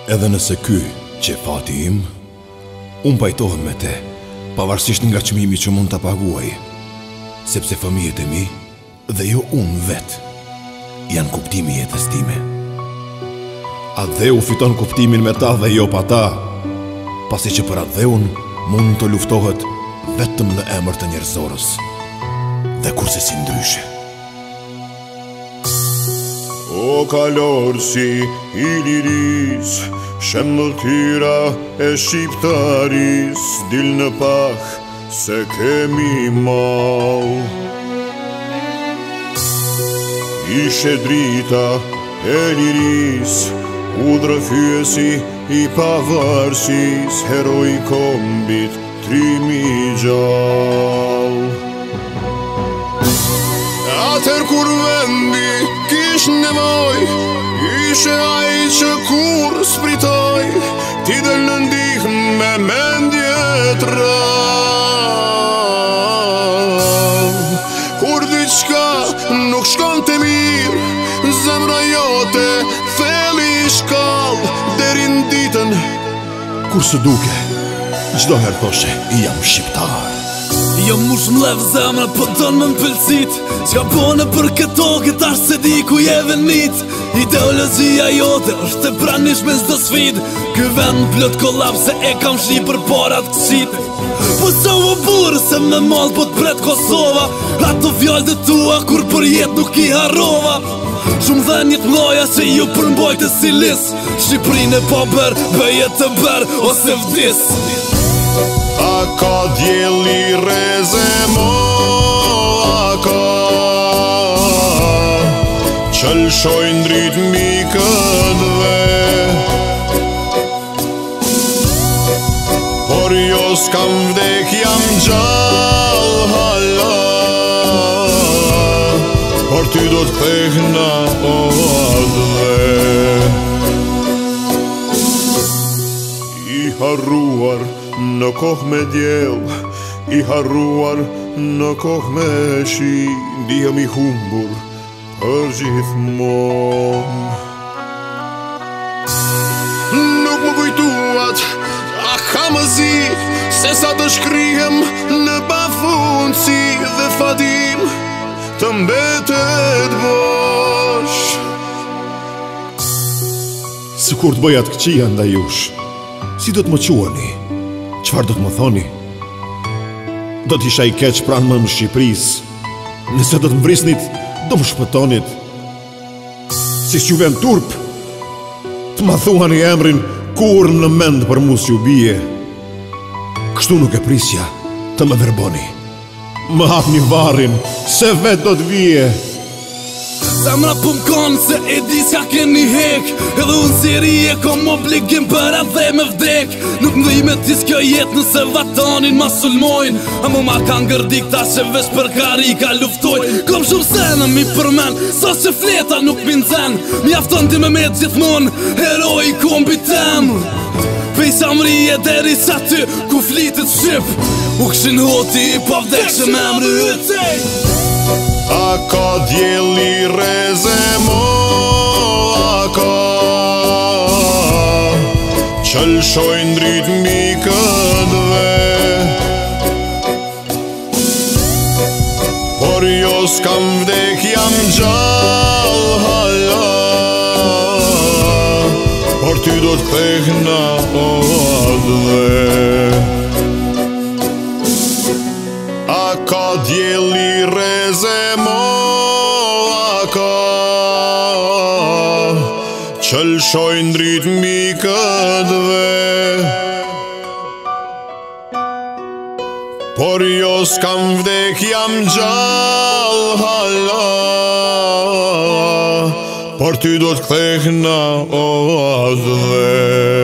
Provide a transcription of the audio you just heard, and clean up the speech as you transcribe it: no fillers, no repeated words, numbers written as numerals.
Edhe nëse ky që fati im, unë pajtohem me te, pavarësisht nga çmimi që mund ta paguaj, sepse fëmijët e mi dhe jo unë vetë janë kuptimi i jetës time. A dheu fiton kuptimin me ta dhe jo pa ta, pasi që për atë dheun mund të luftohet vetëm në emër të njerëzorës, dhe kurse si ndryshe. O kalorësi i liris, shembëltyra e shqiptaris, dil në pak se kemi mal. Ishe drita e liris, udhërfyesi i pavarësis, heroi kombit trimi gjall. Atër kur vendi kish nevoj, ishe ai që kur spritoj, ti del në ndihmë me mendje t'rav. Kur diçka nuk shkon të mirë, zemra jote theli shkall, deri në ditën kur së duke, çdo herë thoshe jam shqiptar. Jo mush m'lev zemra, po don me m'pëlqit, çka bone për këto tash se di ku je venit. Ideologjia jote është e pranishme s'do sfid, ky vend plot kollapse e kam shli për parat kësit. Po sa u burë se me mall po t'pret Kosova, ato fjallë të tua kur për jet nuk i harrova. Shumë dhenjë t'mloja që ju përmbojtë si lis, Shqipërinë e po ber, bëje të ber ose vdis. A ka djeli reze mo, a ka qëlshojnë drit mikëtve, por jo s'kam vdek jam gjall hala, por ty do t'kthehna o adhe. I harruar në kohë me djell, i harruar në kohë me shi, ndihem i humbur për gjithmonë. Nuk më kujtuat, a ka më zi, se sa të shkrihem në pafundsi dhe fatim të mbetet bosh. Si kur të bëjat këqia nda jush, si do të më quani? Qfar do të më thoni? Do t'isha i keq pranë më në Shqipëris, nëse do të më vrisnit, do më shpëtonit. Si s'juve në turp, të ma thuani emrin kur në mend për mu s'ju bie. Kështu nuk e prisja të më verboni, më hap një varin, se vet do t'vije. Zemra po m'kon se e di s'ka keni hek, edhe unë si rije kom obligim për edhe me vdek. Nuk mdhij me tis kjo jet nëse vatanin ma sulmojnë, a mu ma kanë gërdik ta që vesh për karika luftojnë. Kom shumë sene mi përmen, sa që fleta nuk m'inzen, mjafton ti me met gjithmon, heroi kombit tem. Pej samrije deri sa ty, ku flitet shqip, u këshin hoti i pavdekshë me emrët. A ka djeli reze mo, a ka qëlshojnë drit mikëtve, por jo s'kam vdek jam gjall hala, por ty do t'kthehna o adhe. A ka djeli reze mo, a ka qëlshojnë drit mikëtve, por jo s'kam vdek jam gjall hala, por ty do t'kthehna o adhe.